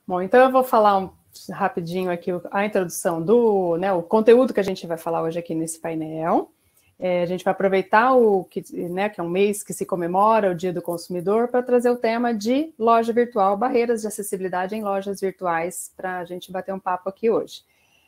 Bom, então eu vou falar rapidinho aqui a introdução do, né, o conteúdo que a gente vai falar hoje aqui nesse painel. A gente vai aproveitar que é um mês que se comemora o Dia do Consumidor para trazer o tema de loja virtual, barreiras de acessibilidade em lojas virtuais, para a gente bater um papo aqui hoje.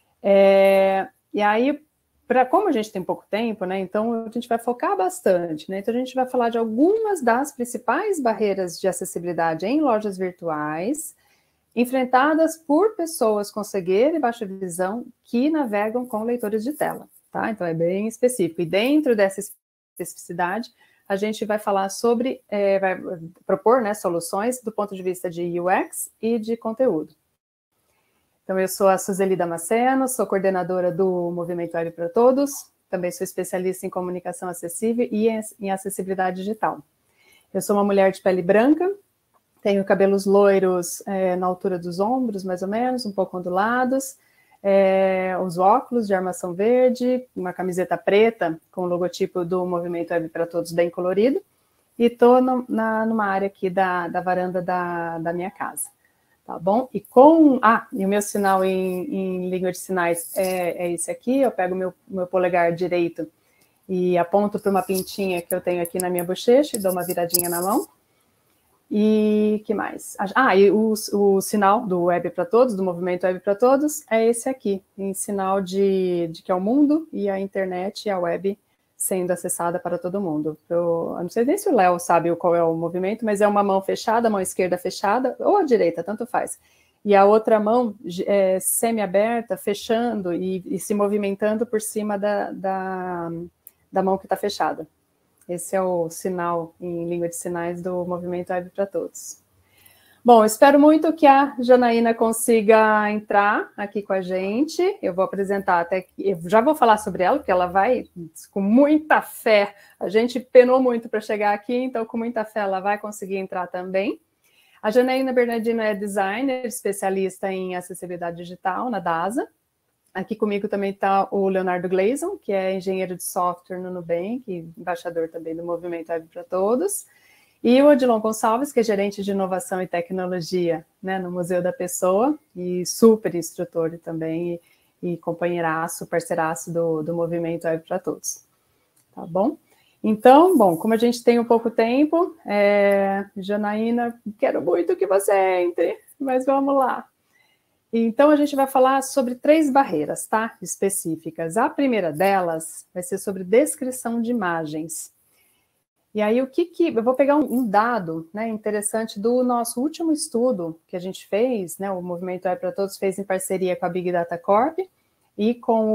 E aí, como a gente tem pouco tempo, né, então a gente vai focar bastante, né? Então a gente vai falar de algumas das principais barreiras de acessibilidade em lojas virtuais, enfrentadas por pessoas com cegueira e baixa visão que navegam com leitores de tela, tá? Então é bem específico. E dentro dessa especificidade, a gente vai falar sobre, vai propor, né, soluções do ponto de vista de UX e de conteúdo. Então eu sou a Suzeli Damasceno, sou coordenadora do Movimento Web para Todos, também sou especialista em comunicação acessível e em acessibilidade digital. Eu sou uma mulher de pele branca, tenho cabelos loiros na altura dos ombros, mais ou menos, um pouco ondulados, os óculos de armação verde, uma camiseta preta com o logotipo do Movimento Web para Todos bem colorido, e estou numa área aqui da varanda da minha casa, tá bom? E o meu sinal em língua de sinais é esse aqui, eu pego meu polegar direito e aponto para uma pintinha que eu tenho aqui na minha bochecha e dou uma viradinha na mão. E que mais? E o sinal do Web para Todos, do Movimento Web para Todos, é esse aqui, em sinal de que é o mundo e a internet e a web sendo acessada para todo mundo. Eu não sei nem se o Léo sabe qual é o movimento, mas é uma mão fechada, a mão esquerda fechada, ou a direita, tanto faz. E a outra mão semi-aberta, fechando e se movimentando por cima da mão que está fechada. Esse é o sinal em língua de sinais do Movimento Web para Todos. Bom, espero muito que a Janaína consiga entrar aqui com a gente. Eu vou apresentar eu já vou falar sobre ela, porque ela vai com muita fé. A gente penou muito para chegar aqui, então com muita fé ela vai conseguir entrar também. A Janaína Bernardino é designer, especialista em acessibilidade digital na DASA. Aqui comigo também está o Leonardo Gleison, que é engenheiro de software no Nubank, embaixador também do Movimento Web para Todos. E o Odilon Gonçalves, que é gerente de inovação e tecnologia, né, no Museu da Pessoa, e super instrutor também, e companheiraço, parceiraço do Movimento Web para Todos. Tá bom? Então, como a gente tem um pouco tempo, Janaína, quero muito que você entre, mas vamos lá. Então, a gente vai falar sobre 3 barreiras, tá? Específicas. A primeira delas vai ser sobre descrição de imagens. E aí, eu vou pegar um dado, né, interessante do nosso último estudo que a gente fez, né, o Movimento Web para Todos fez em parceria com a Big Data Corp e com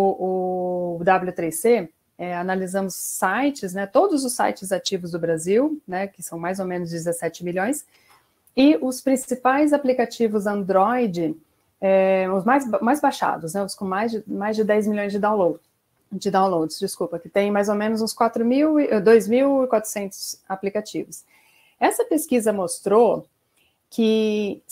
o W3C, analisamos sites, né, todos os sites ativos do Brasil, né, que são mais ou menos 17 milhões, e os principais aplicativos Android, os mais baixados, né, os com mais de 10 milhões de downloads, que tem mais ou menos uns 2.400 aplicativos. Essa pesquisa mostrou que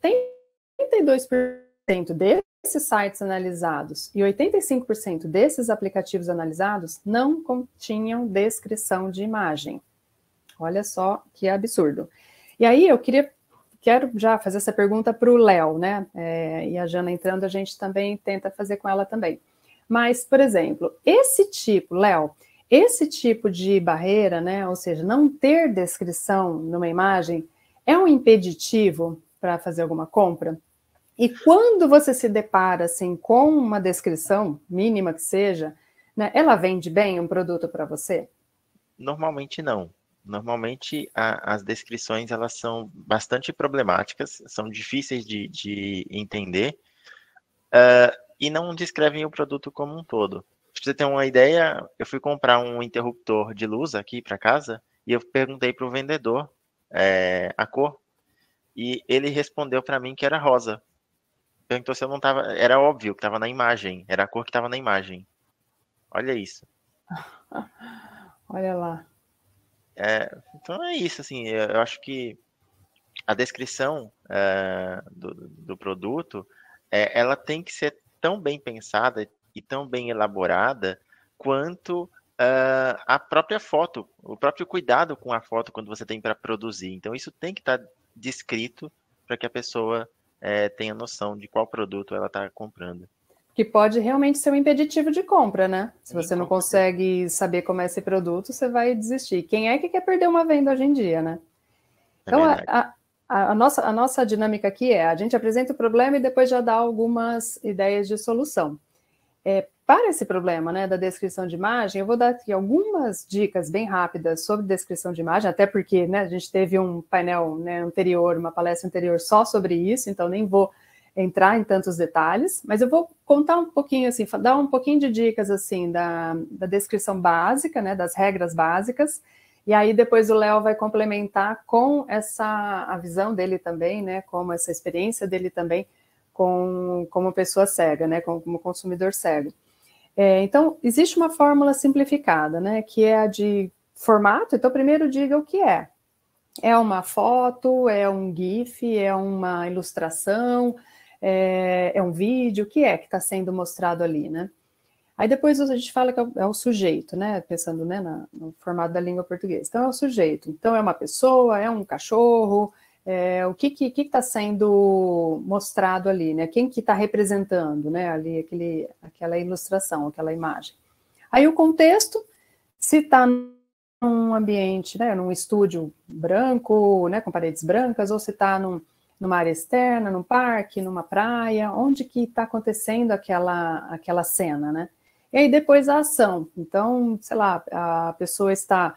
72% desses sites analisados e 85% desses aplicativos analisados não continham descrição de imagem. Olha só que absurdo. E aí eu quero já fazer essa pergunta para o Léo, né? E a Jana entrando, a gente também tenta fazer com ela também. Mas, por exemplo, Léo, esse tipo de barreira, né? Ou seja, não ter descrição numa imagem é um impeditivo para fazer alguma compra? E quando você se depara assim com uma descrição mínima que seja, né? Ela vende bem um produto para você? Normalmente não. Normalmente as descrições elas são bastante problemáticas, são difíceis de entender e não descrevem o produto como um todo. Pra você ter uma ideia, eu fui comprar um interruptor de luz aqui para casa e eu perguntei para o vendedor a cor e ele respondeu para mim que era rosa. Perguntou se eu não estava, era óbvio que estava na imagem, era a cor que estava na imagem. Olha isso. Olha lá. Então é isso, assim, eu acho que a descrição do produto, ela tem que ser tão bem pensada e tão bem elaborada quanto a própria foto, o próprio cuidado com a foto quando você tem para produzir. Então, isso tem que estar descrito para que a pessoa tenha noção de qual produto ela está comprando. Que pode realmente ser um impeditivo de compra, né? Se você não Com certeza. consegue saber como é esse produto, você vai desistir. Quem é que quer perder uma venda hoje em dia, né? Então, verdade. a nossa dinâmica aqui a gente apresenta o problema e depois já dá algumas ideias de solução. Para esse problema, né, da descrição de imagem, eu vou dar aqui algumas dicas bem rápidas sobre descrição de imagem, até porque, né, a gente teve um painel, né, anterior, uma palestra anterior só sobre isso, então nem vou entrar em tantos detalhes, mas eu vou contar um pouquinho, assim, dar um pouquinho de dicas, assim, da descrição básica, né, das regras básicas, e aí depois o Léo vai complementar com a visão dele também, né, como essa experiência dele também como pessoa cega, né, como consumidor cego. Então, existe uma fórmula simplificada, né, que é a de formato. Então, primeiro diga o que é. É uma foto, é um GIF, é uma ilustração, é um vídeo, o que é que está sendo mostrado ali, né? Aí depois a gente fala que é o sujeito, né? Pensando, né, no formato da língua portuguesa. Então é o sujeito. Então é uma pessoa, é um cachorro, o que está sendo mostrado ali, né? Quem que está representando, né? Ali aquela ilustração, aquela imagem. Aí o contexto, se está num ambiente, né, num estúdio branco, né, com paredes brancas, ou se está numa área externa, num parque, numa praia, onde que está acontecendo aquela cena, né? E aí depois a ação. Então, sei lá, a pessoa está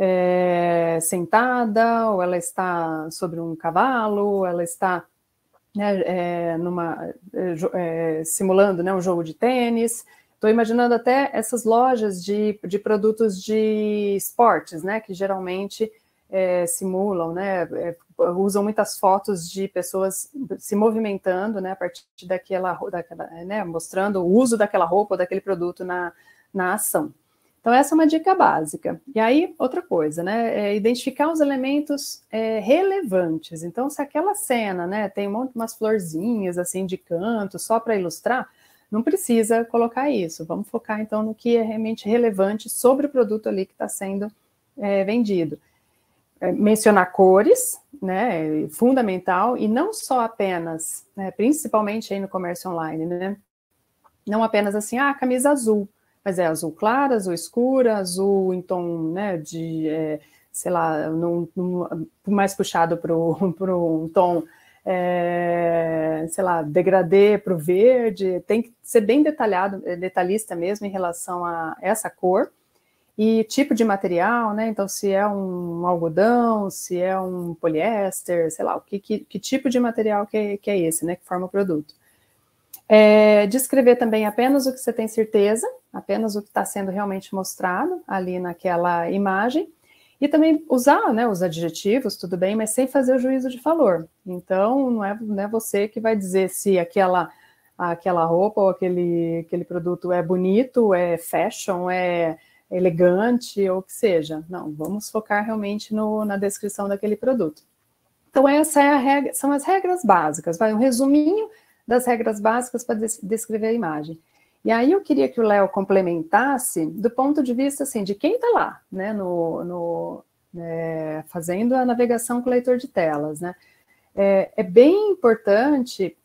sentada, ou ela está sobre um cavalo, ou ela está, né, simulando, né, um jogo de tênis. Estou imaginando até essas lojas de produtos de esportes, né, que geralmente simulam, né, usam muitas fotos de pessoas se movimentando, né, a partir daquela né, mostrando o uso daquela roupa ou daquele produto na ação. Então, essa é uma dica básica. E aí, outra coisa, né, identificar os elementos relevantes. Então, se aquela cena, né, tem umas florzinhas, assim, de canto, só para ilustrar, não precisa colocar isso. Vamos focar, então, no que é realmente relevante sobre o produto ali que está sendo vendido. Mencionar cores, né, fundamental, e não só apenas, né, principalmente aí no comércio online, né, não apenas assim, camisa azul, mas é azul clara, azul escura, azul em tom, né, de, sei lá, mais puxado para um tom, sei lá, degradê para o verde. Tem que ser bem detalhista mesmo em relação a essa cor. E tipo de material, né? Então, se é um algodão, se é um poliéster, sei lá, que tipo de material que é esse, né? Que forma o produto. Descrever também apenas o que você tem certeza, apenas o que está sendo realmente mostrado ali naquela imagem. E também usar, né, os adjetivos, tudo bem, mas sem fazer o juízo de valor. Então, não é você que vai dizer se aquela roupa ou aquele produto é bonito, é fashion, é elegante, ou o que seja. Não, vamos focar realmente na descrição daquele produto. Então, essa são as regras básicas. Vai um resuminho das regras básicas para descrever a imagem. E aí eu queria que o Léo complementasse do ponto de vista, assim, de quem está lá, né, fazendo a navegação com o leitor de telas, né. É bem importante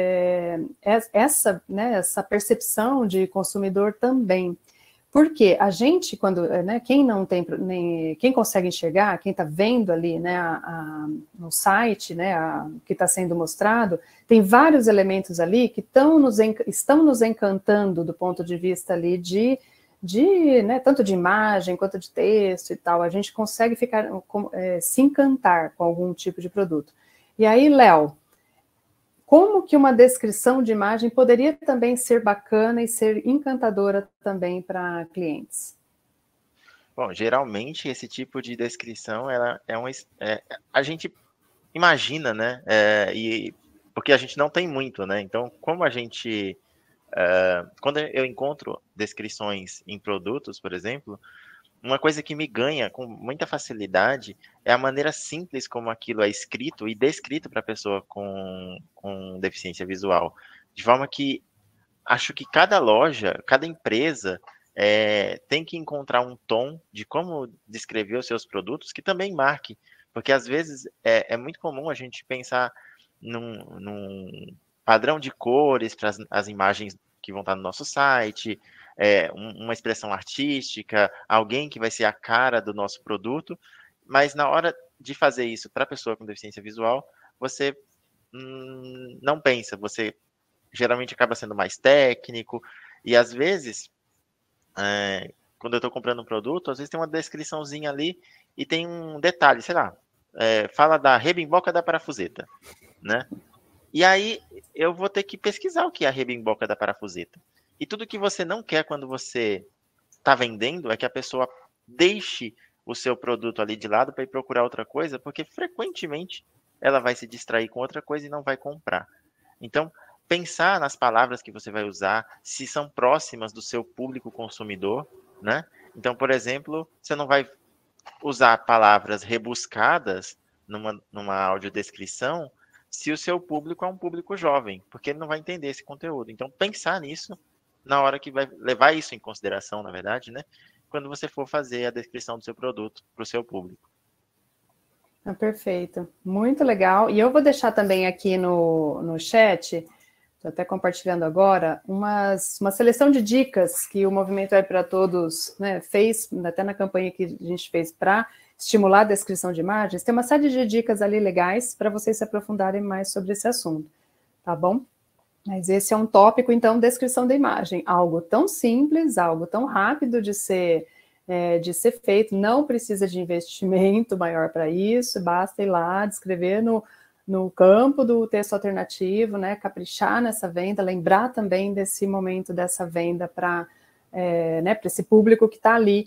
essa percepção de consumidor também, porque a gente, quando, né, quem consegue enxergar, quem está vendo ali, né, no site, né, que está sendo mostrado, tem vários elementos ali que estão nos encantando do ponto de vista ali né, tanto de imagem quanto de texto e tal. A gente consegue se encantar com algum tipo de produto. E aí, Léo, como que uma descrição de imagem poderia também ser bacana e ser encantadora também para clientes? Bom, geralmente esse tipo de descrição, ela a gente imagina, né? Porque a gente não tem muito, né? Então, como a gente, quando eu encontro descrições em produtos, por exemplo, uma coisa que me ganha com muita facilidade é a maneira simples como aquilo é escrito e descrito para a pessoa com deficiência visual. De forma que acho que cada loja, cada empresa tem que encontrar um tom de como descrever os seus produtos que também marque. Porque às vezes é muito comum a gente pensar num padrão de cores para as imagens que vão estar no nosso site, uma expressão artística, alguém que vai ser a cara do nosso produto, mas na hora de fazer isso para a pessoa com deficiência visual, você não pensa, você geralmente acaba sendo mais técnico, e às vezes, quando eu estou comprando um produto, às vezes tem uma descriçãozinha ali e tem um detalhe, sei lá, fala da rebimboca da parafuseta, né? E aí eu vou ter que pesquisar o que é a rebimboca da parafuseta. E tudo que você não quer quando você está vendendo é que a pessoa deixe o seu produto ali de lado para ir procurar outra coisa, porque frequentemente ela vai se distrair com outra coisa e não vai comprar. Então, pensar nas palavras que você vai usar, se são próximas do seu público consumidor, né? Então, por exemplo, você não vai usar palavras rebuscadas numa audiodescrição se o seu público é um público jovem, porque ele não vai entender esse conteúdo. Então, pensar nisso na hora que vai levar isso em consideração, na verdade, né? Quando você for fazer a descrição do seu produto para o seu público. Perfeito, muito legal. E eu vou deixar também aqui no chat, estou até compartilhando agora, uma seleção de dicas que o Movimento Web para Todos, né, fez, até na campanha que a gente fez para estimular a descrição de imagens. Tem uma série de dicas ali legais para vocês se aprofundarem mais sobre esse assunto, tá bom? Mas esse é um tópico, então, descrição da imagem. Algo tão simples, algo tão rápido de ser feito, não precisa de investimento maior para isso, basta ir lá, descrever no campo do texto alternativo, né, caprichar nessa venda, lembrar também desse momento dessa venda para esse público que está ali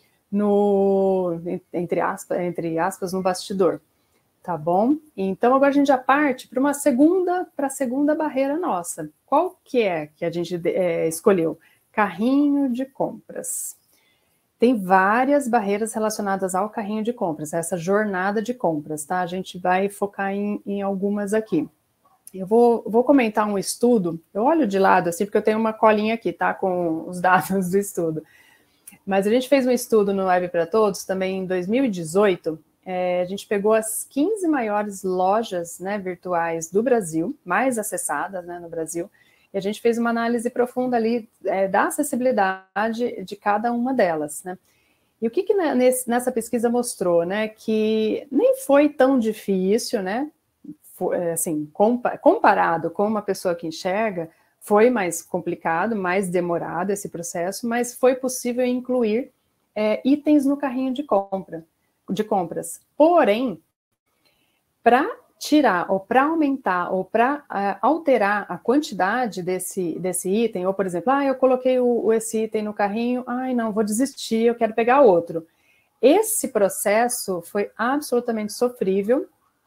entre aspas, no bastidor. Tá bom? Então, agora a gente já parte para a segunda barreira nossa. Qual que é que a gente escolheu? Carrinho de compras. Tem várias barreiras relacionadas ao carrinho de compras, essa jornada de compras, tá? A gente vai focar em algumas aqui. Eu vou comentar um estudo, eu olho de lado assim, porque eu tenho uma colinha aqui, tá? Com os dados do estudo. Mas a gente fez um estudo no Web para Todos, também em 2018, a gente pegou as 15 maiores lojas, né, virtuais do Brasil, mais acessadas, né, no Brasil, e a gente fez uma análise profunda ali da acessibilidade de cada uma delas, né? E o que nessa pesquisa mostrou, né? Que nem foi tão difícil, né? Assim, comparado com uma pessoa que enxerga, foi mais complicado, mais demorado esse processo, mas foi possível incluir itens no carrinho de compras. Porém, para tirar, ou para aumentar, ou para alterar a quantidade desse item, ou, por exemplo, eu coloquei esse item no carrinho, não, vou desistir, eu quero pegar outro. Esse processo foi absolutamente sofrível,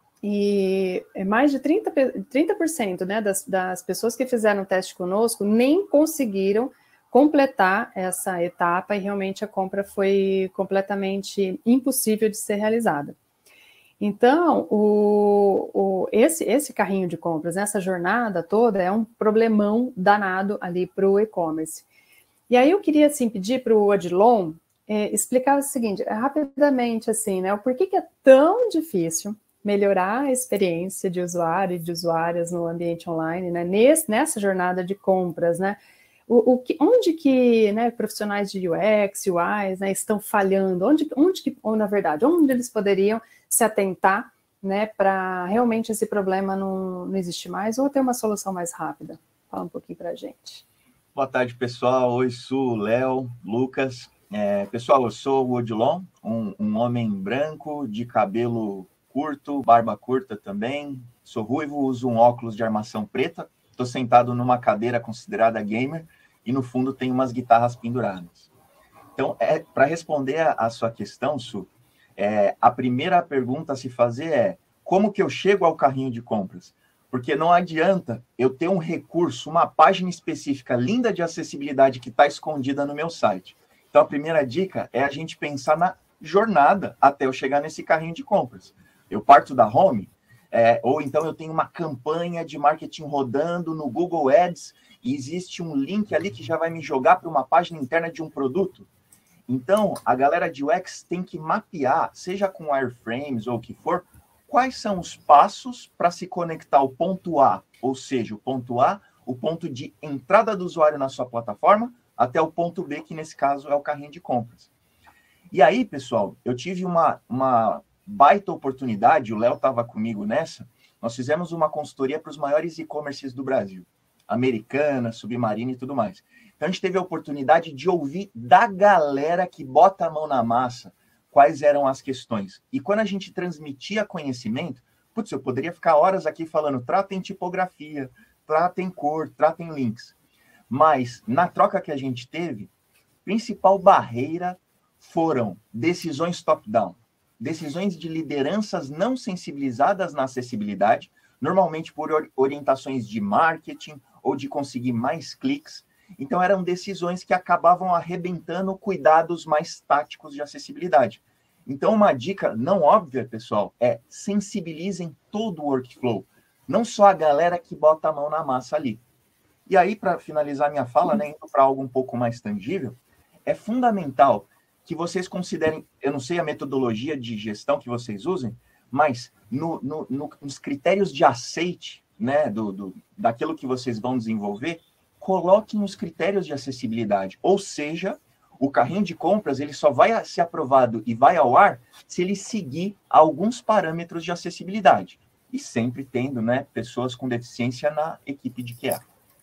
e mais de 30% né, das pessoas que fizeram o teste conosco nem conseguiram completar essa etapa, e realmente a compra foi completamente impossível de ser realizada. Então, esse carrinho de compras, essa jornada toda, é um problemão danado ali para o e-commerce. E aí eu queria, assim, pedir para o Odilon explicar o seguinte, rapidamente, assim, né, o porquê que é tão difícil melhorar a experiência de usuário e de usuárias no ambiente online, né, nessa jornada de compras, né, onde que, né, profissionais de UX, UIs, né, estão falhando, onde eles poderiam se atentar, né, para realmente esse problema não existir mais, ou ter uma solução mais rápida? Fala um pouquinho para a gente. Boa tarde, pessoal. Oi, Su, Léo, Lucas. Pessoal, eu sou o Odilon, um homem branco, de cabelo curto, barba curta também. Sou ruivo, uso um óculos de armação preta. Estou sentado numa cadeira considerada gamer e no fundo tem umas guitarras penduradas. Então, para responder a sua questão, Su, a primeira pergunta a se fazer é: como que eu chego ao carrinho de compras? Porque não adianta eu ter um recurso, uma página específica linda de acessibilidade que está escondida no meu site. Então, a primeira dica é a gente pensar na jornada até eu chegar nesse carrinho de compras. Eu parto da home, ou então eu tenho uma campanha de marketing rodando no Google Ads e existe um link ali que já vai me jogar para uma página interna de um produto. Então, a galera de UX tem que mapear, seja com wireframes ou o que for, quais são os passos para se conectar ao ponto A, ou seja, o ponto A, o ponto de entrada do usuário na sua plataforma, até o ponto B, que nesse caso é o carrinho de compras. E aí, pessoal, eu tive uma baita oportunidade, o Léo estava comigo nessa, nós fizemos uma consultoria para os maiores e-commerces do Brasil, Americana, Submarino e tudo mais. Então, a gente teve a oportunidade de ouvir da galera que bota a mão na massa quais eram as questões. E quando a gente transmitia conhecimento, putz, eu poderia ficar horas aqui falando, tratem tipografia, tratem cor, tratem links. Mas, na troca que a gente teve, principal barreira foram decisões top-down, decisões de lideranças não sensibilizadas na acessibilidade, normalmente por orientações de marketing ou de conseguir mais cliques. Então, eram decisões que acabavam arrebentando cuidados mais táticos de acessibilidade. Então, uma dica não óbvia, pessoal, é sensibilizem todo o workflow, não só a galera que bota a mão na massa ali. E aí, para finalizar minha fala, né, indo para algo um pouco mais tangível, é fundamental que vocês considerem, eu não sei a metodologia de gestão que vocês usem, mas nos critérios de aceite, né, daquilo que vocês vão desenvolver, coloquem os critérios de acessibilidade. Ou seja, o carrinho de compras ele só vai ser aprovado e vai ao ar se ele seguir alguns parâmetros de acessibilidade. E sempre tendo, né, pessoas com deficiência na equipe de QA.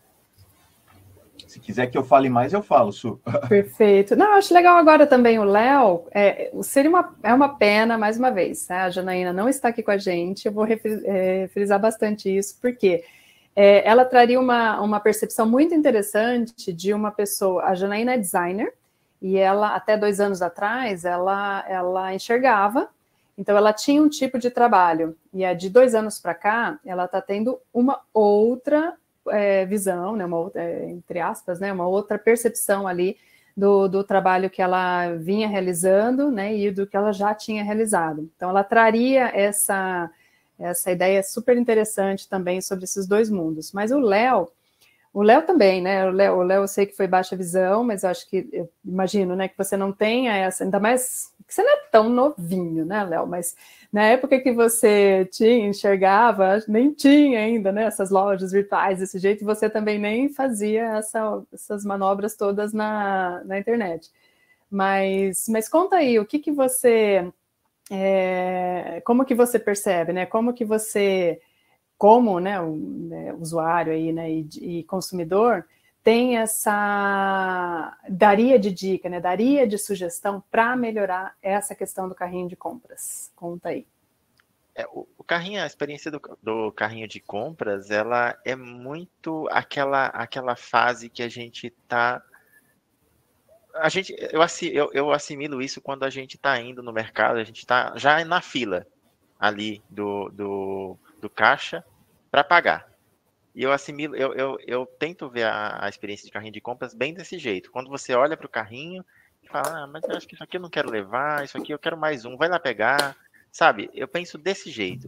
Se quiser que eu fale mais, eu falo, Su. Perfeito. Não, acho legal agora também o Léo. Seria uma pena, mais uma vez, né? A Janaína não está aqui com a gente, eu vou frisar bastante isso, porque ela traria uma percepção muito interessante de uma pessoa. A Janaína é designer, e ela, até 2 anos atrás, ela enxergava, então ela tinha um tipo de trabalho, e de 2 anos para cá, ela está tendo uma outra visão, né, entre aspas, né, uma outra percepção ali do trabalho que ela vinha realizando, né, e do que ela já tinha realizado. Então, ela traria essa ideia super interessante também sobre esses 2 mundos. Mas o Léo também, né, o Léo eu sei que foi baixa visão, mas eu acho que, eu imagino, né, que você não tenha essa, ainda mais que você não é tão novinho, né, Léo, mas na época que você enxergava, nem tinha ainda, né, essas lojas virtuais desse jeito, e você também nem fazia essas manobras todas na internet. Mas conta aí, o que você, como que você percebe, né, como que você, como, né, usuário aí, né, e consumidor, tem daria de dica, né, daria de sugestão para melhorar essa questão do carrinho de compras? Conta aí. O carrinho, a experiência do carrinho de compras, ela é muito aquela fase que a gente está... Eu assimilo isso quando a gente está indo no mercado, a gente está já na fila ali do caixa para pagar. E eu assimilo, eu tento ver a experiência de carrinho de compras bem desse jeito. Quando você olha para o carrinho e fala, mas eu acho que isso aqui eu não quero levar, isso aqui eu quero mais um, vai lá pegar, sabe? Eu penso desse jeito.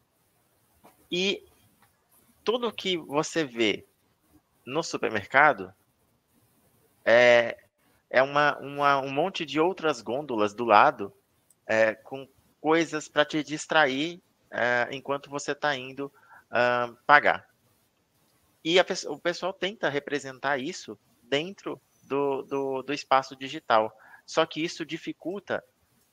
E tudo que você vê no supermercado é um monte de outras gôndolas do lado com coisas para te distrair enquanto você está indo pagar. E o pessoal tenta representar isso dentro do espaço digital. Só que isso dificulta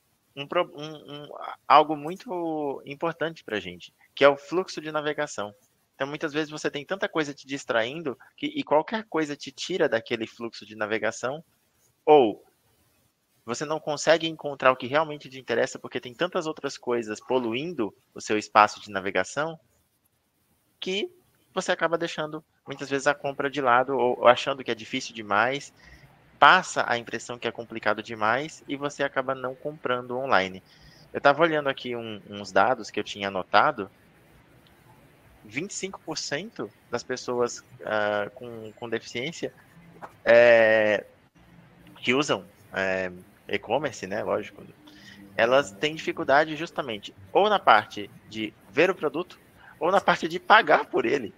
algo muito importante para a gente, que é o fluxo de navegação. Então, muitas vezes você tem tanta coisa te distraindo e qualquer coisa te tira daquele fluxo de navegação, ou você não consegue encontrar o que realmente te interessa porque tem tantas outras coisas poluindo o seu espaço de navegação que você acaba deixando, muitas vezes, a compra de lado ou achando que é difícil demais, passa a impressão que é complicado demais e você acaba não comprando online. Eu estava olhando aqui uns dados que eu tinha anotado, 25% das pessoas com deficiência que usam e-commerce, né, lógico, elas têm dificuldade justamente ou na parte de ver o produto ou na parte de pagar por ele.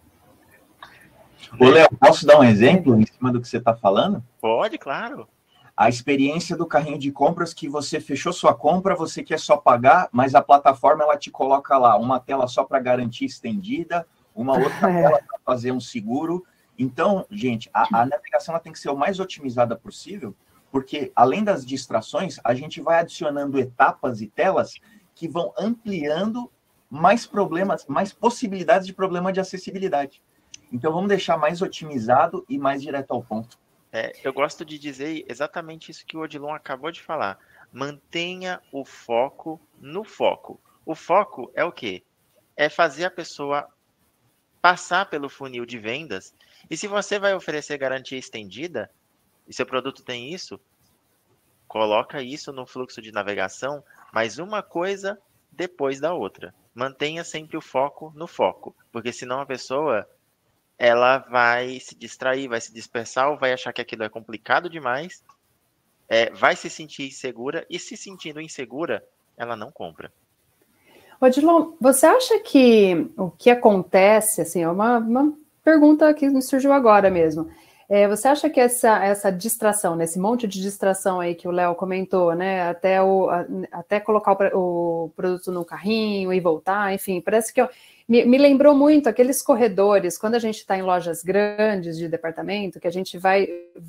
Ô, Léo, posso dar um exemplo em cima do que você está falando? Pode, claro. A experiência do carrinho de compras que você fechou sua compra, você quer só pagar, mas a plataforma ela te coloca lá uma tela só para garantia estendida, uma outra tela para fazer um seguro. Então, gente, a navegação ela tem que ser o mais otimizada possível, porque além das distrações, a gente vai adicionando etapas e telas que vão ampliando mais problemas, mais possibilidades de problema de acessibilidade. Então, vamos deixar mais otimizado e mais direto ao ponto. Eu gosto de dizer exatamente isso que o Odilon acabou de falar. Mantenha o foco no foco. O foco é o quê? É fazer a pessoa passar pelo funil de vendas. E se você vai oferecer garantia estendida, e seu produto tem isso, coloca isso no fluxo de navegação, mas uma coisa depois da outra. Mantenha sempre o foco no foco, porque senão a pessoa ela vai se distrair, vai se dispersar, ou vai achar que aquilo é complicado demais, vai se sentir insegura, e se sentindo insegura, ela não compra. Odilon, você acha que o que acontece, assim, é uma pergunta que me surgiu agora mesmo, você acha que essa distração, esse monte de distração aí que o Léo comentou, né, até colocar o produto no carrinho e voltar, enfim, parece que me lembrou muito aqueles corredores, quando a gente está em lojas grandes de departamento, que a gente vai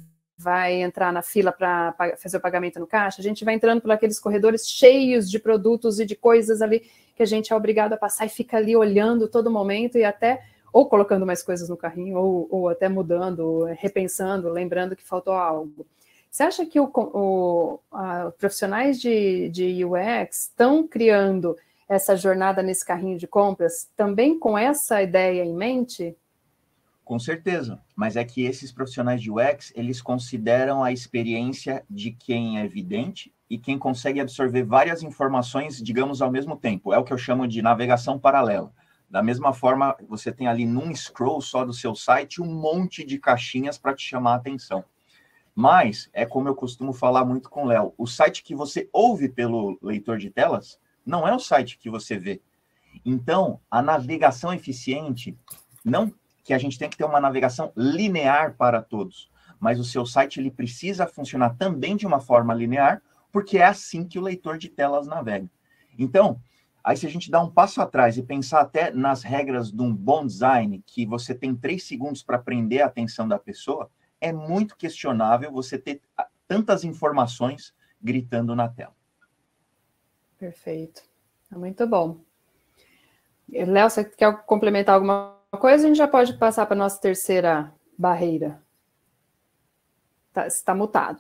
entrar na fila para fazer o pagamento no caixa, a gente vai entrando por aqueles corredores cheios de produtos e de coisas ali que a gente é obrigado a passar e fica ali olhando todo momento e até ou colocando mais coisas no carrinho, ou até mudando, repensando, lembrando que faltou algo. Você acha que profissionais de UX estão criando essa jornada nesse carrinho de compras também com essa ideia em mente? Com certeza, mas é que esses profissionais de UX, eles consideram a experiência de quem é vidente e quem consegue absorver várias informações, digamos, ao mesmo tempo. É o que eu chamo de navegação paralela. Da mesma forma, você tem ali num scroll só do seu site um monte de caixinhas para te chamar a atenção. Mas, é como eu costumo falar muito com o Léo, o site que você ouve pelo leitor de telas não é o site que você vê. Então, a navegação eficiente, não que a gente tem que ter uma navegação linear para todos, mas o seu site ele precisa funcionar também de uma forma linear, porque é assim que o leitor de telas navega. Então, aí se a gente dá um passo atrás e pensar até nas regras de um bom design, que você tem 3 segundos para prender a atenção da pessoa, é muito questionável você ter tantas informações gritando na tela. Perfeito. Muito bom. Léo, você quer complementar alguma coisa? A gente já pode passar para a nossa terceira barreira. Está mutado.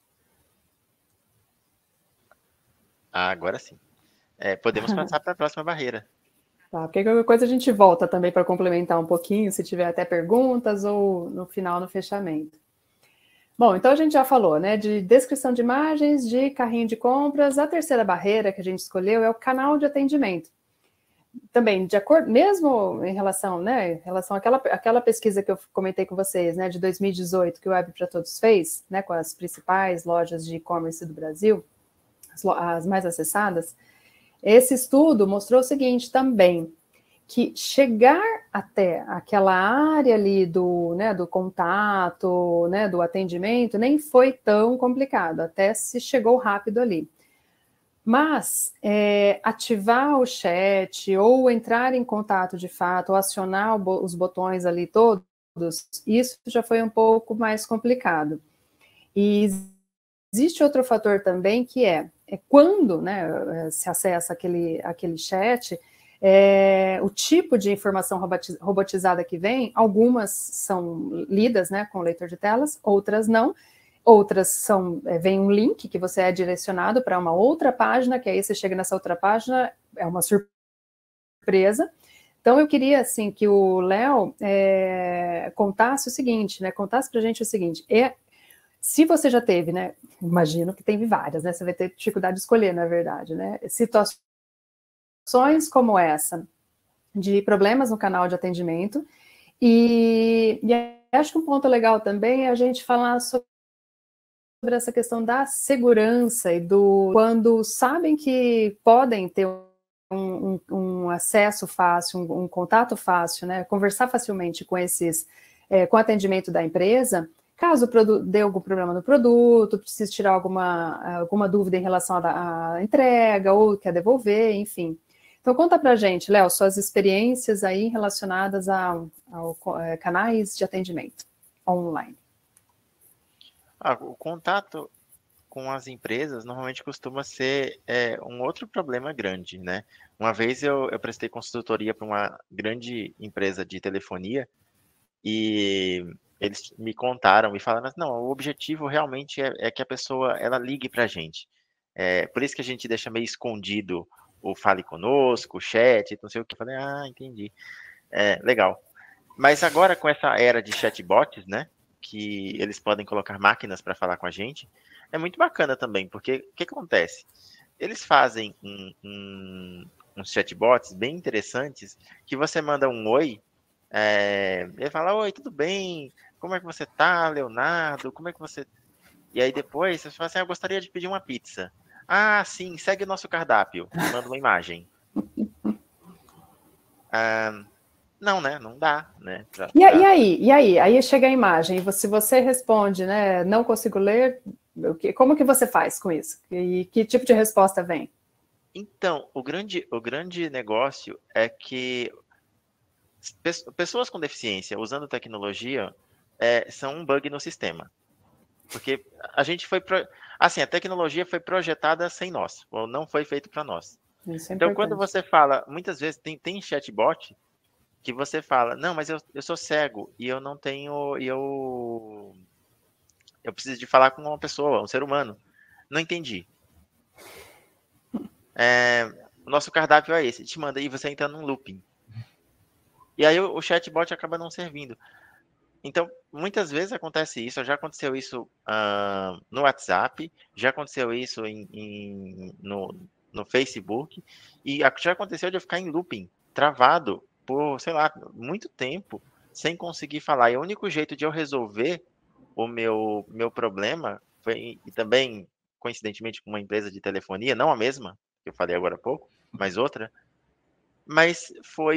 Agora sim. Podemos passar para a próxima barreira. Tá, porque qualquer coisa a gente volta também para complementar um pouquinho, se tiver até perguntas ou no final, no fechamento. Bom, então a gente já falou, né, de descrição de imagens, de carrinho de compras. A terceira barreira que a gente escolheu é o canal de atendimento. Também, de acordo, mesmo em relação, né, em relação àquela pesquisa que eu comentei com vocês, né, de 2018, que o Web para Todos fez, né, com as principais lojas de e-commerce do Brasil, as mais acessadas, esse estudo mostrou o seguinte também, que chegar até aquela área ali do contato, né, do atendimento, nem foi tão complicado, até se chegou rápido ali. Mas ativar o chat, ou entrar em contato de fato, ou acionar os botões ali todos, isso já foi um pouco mais complicado. E existe outro fator também, que é quando, né, se acessa aquele chat, o tipo de informação robotizada que vem, algumas são lidas, né, com o leitor de telas, outras não. Outras vem um link que você é direcionado para uma outra página, que aí você chega nessa outra página, é uma surpresa. Então, eu queria, assim, que o Léo contasse o seguinte, né, contasse para a gente o seguinte, se você já teve, né, imagino que teve várias, né, você vai ter dificuldade de escolher, na verdade, né, situações como essa, de problemas no canal de atendimento, e acho que um ponto legal também é a gente falar sobre essa questão da segurança e quando sabem que podem ter um acesso fácil, um contato fácil, né, conversar facilmente com com o atendimento da empresa, Caso dê algum problema no produto, precise tirar alguma dúvida em relação à entrega, ou quer devolver, enfim. Então, conta pra gente, Léo, suas experiências aí relacionadas ao canais de atendimento online. O contato com as empresas normalmente costuma ser um outro problema grande, né? Uma vez eu prestei consultoria para uma grande empresa de telefonia e eles me contaram, me falaram, não, o objetivo realmente é que a pessoa ela ligue para a gente. Por isso que a gente deixa meio escondido o fale conosco, o chat, não sei o que. Eu falei, entendi. Legal. Mas agora com essa era de chatbots, né? Que eles podem colocar máquinas para falar com a gente, é muito bacana também, porque o que acontece? Eles fazem uns chatbots bem interessantes, que você manda um oi, ele fala, oi, tudo bem? Como é que você tá, Leonardo? Como é que você... E aí depois você fala assim, eu gostaria de pedir uma pizza. Ah, sim, segue o nosso cardápio. E manda uma imagem. Não, né? Não dá, né? E aí? Aí chega a imagem, e se você responde, né, não consigo ler, como que você faz com isso? E que tipo de resposta vem? Então, o grande negócio é que pessoas com deficiência usando tecnologia são um bug no sistema. Porque a gente foi... Assim, a tecnologia foi projetada sem nós, ou não foi feito para nós. Isso é Então, importante. quando você fala... Muitas vezes tem chatbot que você fala, não, mas eu sou cego e eu não tenho... Eu preciso de falar com uma pessoa, um ser humano. Não entendi. O nosso cardápio é esse. Te manda e você entra num looping. E aí o chatbot acaba não servindo. Então, muitas vezes acontece isso. Já aconteceu isso no WhatsApp, já aconteceu isso no Facebook, e já aconteceu de eu ficar em looping, travado, por, sei lá, muito tempo, sem conseguir falar. E o único jeito de eu resolver o meu problema foi, e também, coincidentemente, com uma empresa de telefonia, não a mesma, que eu falei agora há pouco, mas outra, mas foi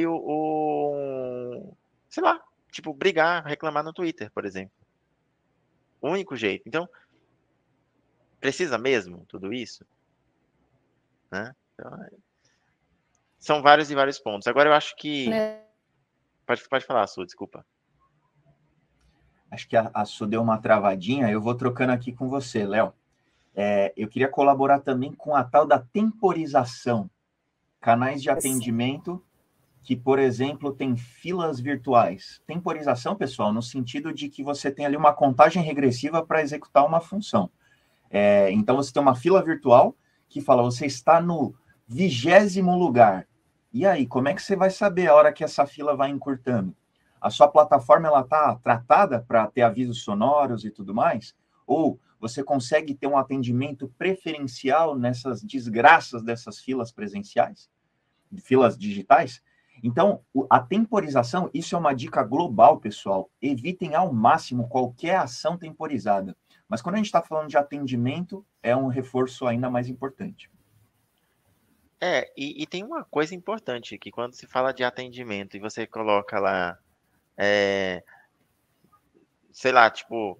sei lá, tipo, brigar, reclamar no Twitter, por exemplo. O único jeito. Então, precisa mesmo tudo isso? Né? Então, são vários e vários pontos. Agora eu acho que... Pode falar, Su, desculpa. Acho que a Su deu uma travadinha, eu vou trocando aqui com você, Léo. Eu queria colaborar também com a tal da temporização. Canais de atendimento que, por exemplo, tem filas virtuais. Temporização, pessoal, no sentido de que você tem ali uma contagem regressiva para executar uma função. Então, você tem uma fila virtual que fala, você está no 20º lugar. E aí, como é que você vai saber a hora que essa fila vai encurtando? A sua plataforma está tratada para ter avisos sonoros e tudo mais? Ou você consegue ter um atendimento preferencial nessas desgraças dessas filas presenciais? Filas digitais? Então, a temporização, isso é uma dica global, pessoal. Evitem ao máximo qualquer ação temporizada. Mas quando a gente está falando de atendimento, é um reforço ainda mais importante. E tem uma coisa importante, que quando se fala de atendimento e você coloca lá, sei lá, tipo,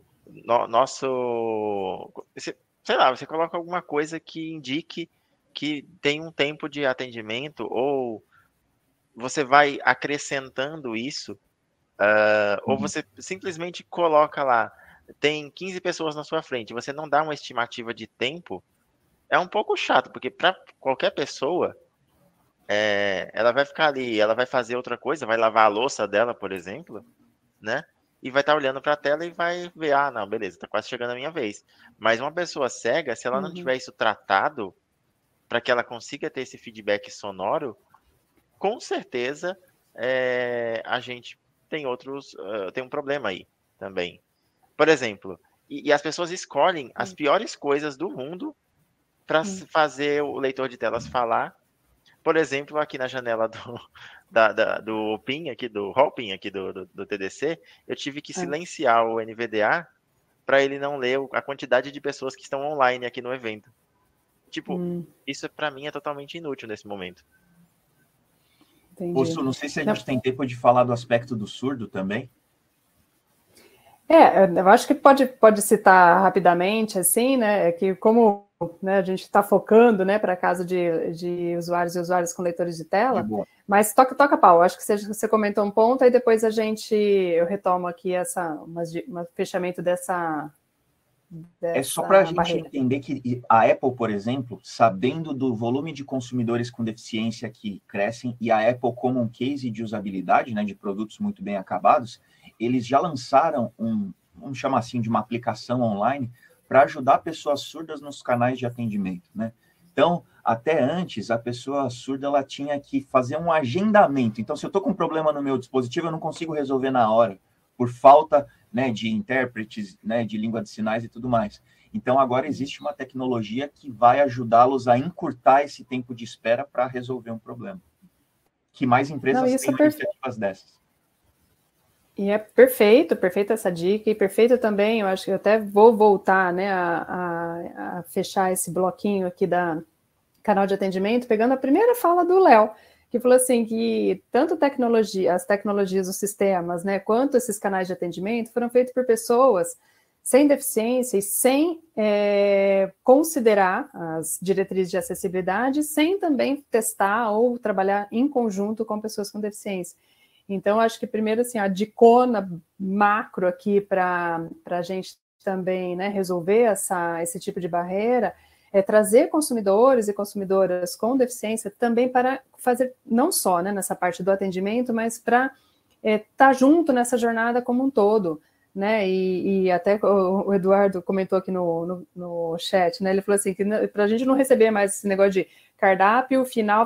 sei lá, você coloca alguma coisa que indique que tem um tempo de atendimento, ou você vai acrescentando isso, ou você simplesmente coloca lá, tem 15 pessoas na sua frente, você não dá uma estimativa de tempo, é um pouco chato, porque para qualquer pessoa, ela vai ficar ali, ela vai fazer outra coisa, vai lavar a louça dela, por exemplo, né? E vai estar olhando para a tela e vai ver, não, beleza, está quase chegando a minha vez. Mas uma pessoa cega, se ela não tiver isso tratado, para que ela consiga ter esse feedback sonoro, com certeza a gente tem tem um problema aí também. Por exemplo, e as pessoas escolhem as piores coisas do mundo para fazer o leitor de telas falar. Por exemplo, aqui na janela do PIN, aqui do Hall-PIN, aqui do TDC, eu tive que silenciar o NVDA para ele não ler a quantidade de pessoas que estão online aqui no evento. Tipo, isso para mim é totalmente inútil nesse momento. Não sei se a gente tem tempo de falar do aspecto do surdo também. Eu acho que pode citar rapidamente, assim, né, que como, né, a gente está focando, né, para caso de usuários e usuárias com leitores de tela, mas toca pau, acho que você comentou um ponto, aí depois eu retomo aqui um fechamento dessa É só para a gente barreira. entender que a Apple, por exemplo, sabendo do volume de consumidores com deficiência que crescem, e a Apple como um case de usabilidade, né, de produtos muito bem acabados, eles já lançaram vamos chamar assim, de uma aplicação online para ajudar pessoas surdas nos canais de atendimento, né? Então, até antes, a pessoa surda ela tinha que fazer um agendamento. Então, se eu estou com um problema no meu dispositivo, eu não consigo resolver na hora, por falta, né, de intérpretes, né, de língua de sinais e tudo mais. Então, agora existe uma tecnologia que vai ajudá-los a encurtar esse tempo de espera para resolver um problema. Que mais empresas têm iniciativas dessas. E é perfeita essa dica, e perfeito também, eu acho que eu até vou voltar, né, a fechar esse bloquinho aqui da canal de atendimento, pegando a primeira fala do Léo, que falou assim, que tanto as tecnologias, os sistemas, né, quanto esses canais de atendimento foram feitos por pessoas sem deficiência e sem considerar as diretrizes de acessibilidade, sem também testar ou trabalhar em conjunto com pessoas com deficiência. Então, acho que primeiro, assim, a dicona macro aqui para a gente também, né, resolver esse tipo de barreira é trazer consumidores e consumidoras com deficiência também para fazer, não só, né, nessa parte do atendimento, mas para estar junto nessa jornada como um todo, né, e até o Eduardo comentou aqui no chat, né, ele falou assim, que para a gente não receber mais esse negócio de cardápio final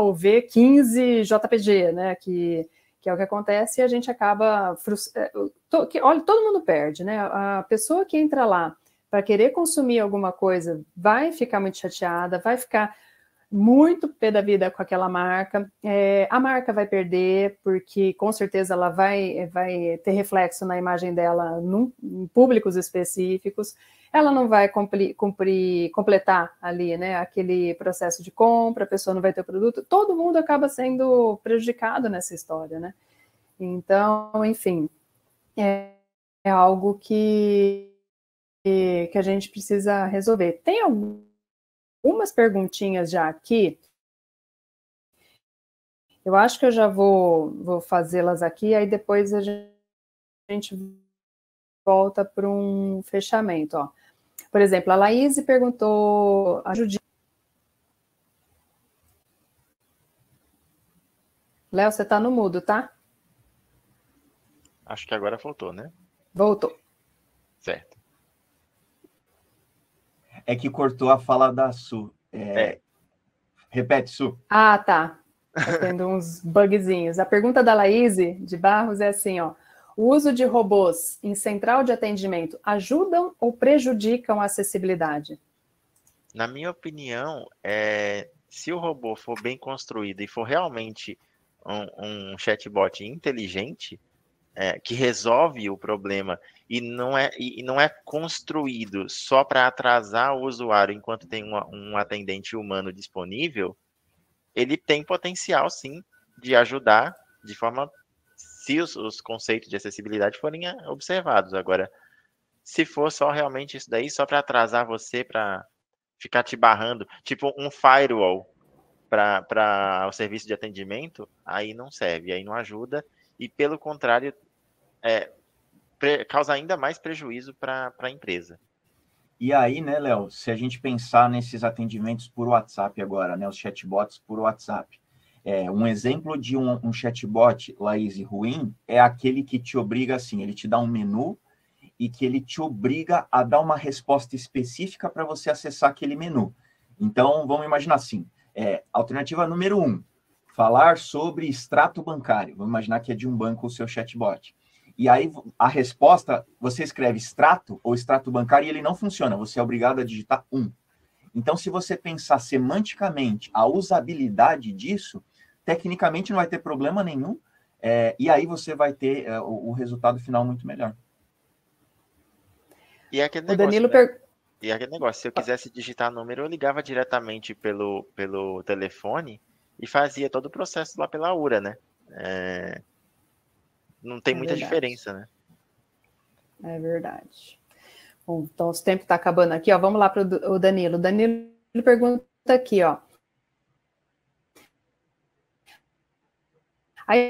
V15 JPG, né, que é o que acontece, e a gente acaba olha, todo mundo perde, né? A pessoa que entra lá para querer consumir alguma coisa vai ficar muito chateada, vai ficar muito pé da vida com aquela marca, a marca vai perder, porque com certeza ela vai ter reflexo na imagem dela em públicos específicos, ela não vai completar ali, né, aquele processo de compra, a pessoa não vai ter o produto, todo mundo acaba sendo prejudicado nessa história, né? Então, enfim, é algo que a gente precisa resolver. Tem algumas perguntinhas já aqui, eu acho que eu já vou fazê-las aqui, aí depois a gente volta para um fechamento, ó. Por exemplo, a Laís perguntou, a Judite. Léo, você está no mudo, tá? Acho que agora voltou, né? Voltou. Certo. É que cortou a fala da Su. Repete, Su. Ah, tá. Tá tendo uns bugzinhos. A pergunta da Laís de Barros é assim, ó. O uso de robôs em central de atendimento ajudam ou prejudicam a acessibilidade? Na minha opinião, se o robô for bem construído e for realmente um chatbot inteligente, que resolve o problema e não é construído só para atrasar o usuário enquanto tem um atendente humano disponível, ele tem potencial, sim, de ajudar de forma, se os conceitos de acessibilidade forem observados. Agora, se for só realmente isso daí, só para atrasar você, para ficar te barrando, tipo um firewall para o serviço de atendimento, aí não serve, aí não ajuda, e pelo contrário, causa ainda mais prejuízo para a empresa. E aí, né, Léo, se a gente pensar nesses atendimentos por WhatsApp agora, né, os chatbots por WhatsApp, um exemplo de um chatbot, Laís, ruim, é aquele que te obriga, assim, ele te dá um menu e que ele te obriga a dar uma resposta específica para você acessar aquele menu. Então, vamos imaginar assim, alternativa número 1, falar sobre extrato bancário. Vamos imaginar que é de um banco o seu chatbot. E aí, a resposta, você escreve extrato ou extrato bancário e ele não funciona. Você é obrigado a digitar 1. Então, se você pensar semanticamente a usabilidade disso, tecnicamente não vai ter problema nenhum. E aí você vai ter o resultado final muito melhor. E é aquele O negócio, Danilo né? E é aquele negócio, se eu quisesse digitar número, eu ligava diretamente pelo telefone e fazia todo o processo lá pela URA, né? Não tem muita verdade. diferença, né? É verdade. Bom, então, o tempo está acabando aqui, ó. Vamos lá para o Danilo. O Danilo pergunta aqui, ó. A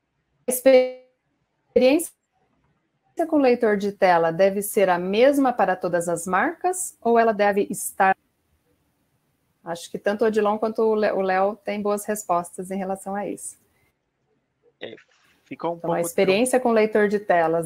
experiência com leitor de tela deve ser a mesma para todas as marcas ou ela deve estar... Acho que tanto o Odilon quanto o Léo têm boas respostas em relação a isso. Ficou então, a experiência com leitor de telas...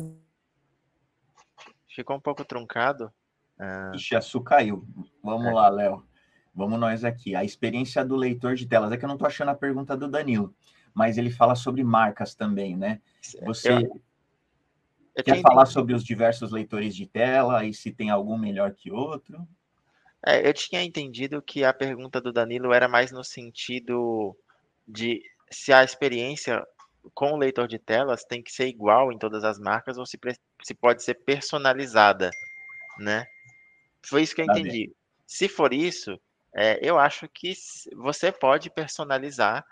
Ficou um pouco truncado. Ixi, a Su caiu. Vamos lá, Léo. Vamos nós aqui. A experiência do leitor de telas. É que eu não estou achando a pergunta do Danilo, mas ele fala sobre marcas também, né? Você quer falar sobre os diversos leitores de tela e se tem algum melhor que outro? Eu tinha entendido que a pergunta do Danilo era mais no sentido de se a experiência com o leitor de telas tem que ser igual em todas as marcas ou se pode ser personalizada, né? Foi isso que eu entendi. Se for isso, eu acho que você pode personalizar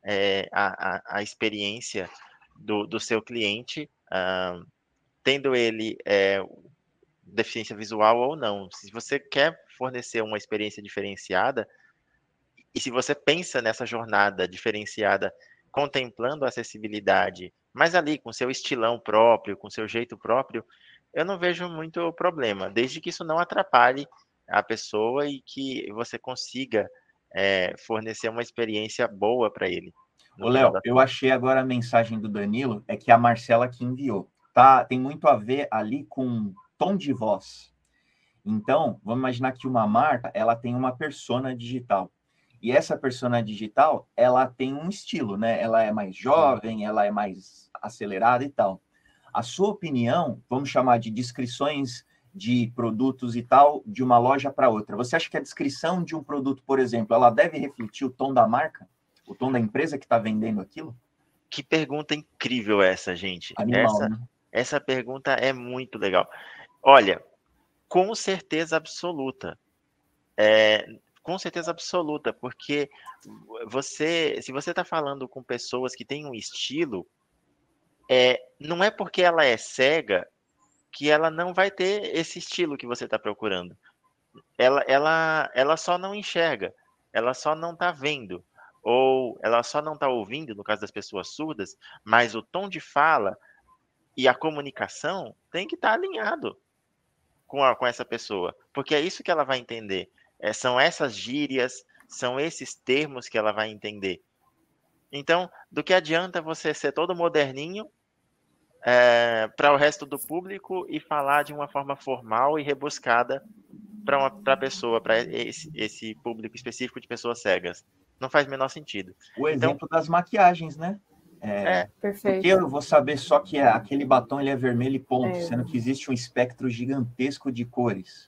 a experiência do seu cliente, tendo ele deficiência visual ou não. Se você quer fornecer uma experiência diferenciada, e se você pensa nessa jornada diferenciada, contemplando a acessibilidade, mas ali com seu estilão próprio, com seu jeito próprio, eu não vejo muito problema, desde que isso não atrapalhe a pessoa e que você consiga fornecer uma experiência boa para ele. Ô, Léo, eu achei agora a mensagem do Danilo, é que a Marcela que enviou. Tá, tem muito a ver ali com tom de voz. Então, vamos imaginar que uma marca, ela tem uma persona digital. E essa persona digital, ela tem um estilo, né? Ela é mais jovem, ela é mais acelerada e tal. A sua opinião, vamos chamar de descrições de produtos e tal, de uma loja para outra. Você acha que a descrição de um produto, por exemplo, ela deve refletir o tom da marca? O tom da empresa que está vendendo aquilo? Que pergunta incrível essa, gente. Animal, né? Essa pergunta é muito legal. Olha, com certeza absoluta. Com certeza absoluta, porque se você está falando com pessoas que têm um estilo, não é porque ela é cega que ela não vai ter esse estilo que você está procurando. Ela só não enxerga, ela só não está vendo, ou ela só não está ouvindo, no caso das pessoas surdas, mas o tom de fala e a comunicação tem que estar alinhado com essa pessoa, porque é isso que ela vai entender. São essas gírias, são esses termos que ela vai entender. Então, do que adianta você ser todo moderninho para o resto do público e falar de uma forma formal e rebuscada para a pessoa, para esse público específico de pessoas cegas? Não faz o menor sentido. O exemplo das maquiagens, né? Perfeito. Porque eu vou saber só que aquele batom ele é vermelho e ponto, sendo que existe um espectro gigantesco de cores.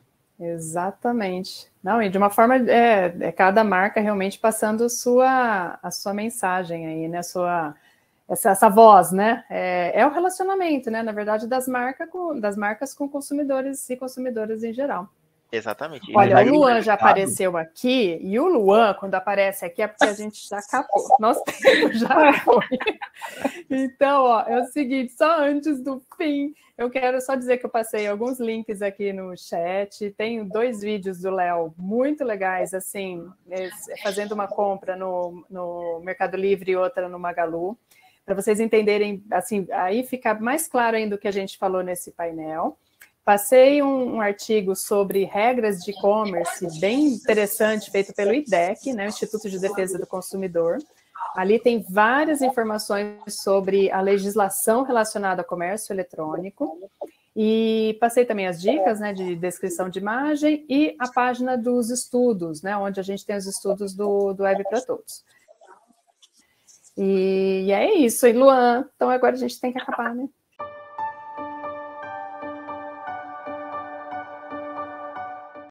Exatamente. Não, e de uma forma, cada marca realmente passando a sua mensagem aí, né? Essa voz, né? É o relacionamento, né? Na verdade, das marcas com consumidores e consumidoras em geral. Exatamente. Olha, o Luan já apareceu aqui, e o Luan, quando aparece aqui, é porque a gente já acabou. Nosso tempo já foi. Então, ó, é o seguinte, só antes do fim, eu quero só dizer que eu passei alguns links aqui no chat, tenho 2 vídeos do Léo muito legais, assim, fazendo uma compra no Mercado Livre e outra no Magalu, para vocês entenderem, assim, aí fica mais claro ainda o que a gente falou nesse painel. Passei um artigo sobre regras de e-commerce bem interessante, feito pelo IDEC, né, Instituto de Defesa do Consumidor. Ali tem várias informações sobre a legislação relacionada ao comércio eletrônico. E passei também as dicas, né, de descrição de imagem e a página dos estudos, né, onde a gente tem os estudos do Web para Todos. E é isso, hein, Luan? Então agora a gente tem que acabar, né?